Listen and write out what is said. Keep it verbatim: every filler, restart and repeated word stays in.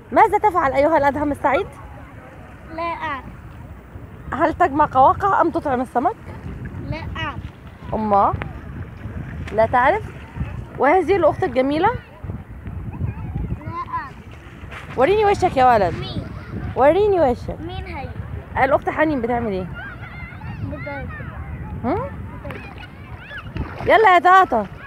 ماذا تفعل أيها الأدهم السعيد؟ لا أعرف. هل تجمع قواقع أم تطعم السمك؟ لا أعرف. أما لا تعرف؟ وهذه الأخت الجميلة؟ لا أعرف. وريني وشك يا ولد. مين؟ وريني وشك. مين هي؟ الأخت حنين بتعمل إيه؟ بتاكل. هم؟ يلا يا تاتا.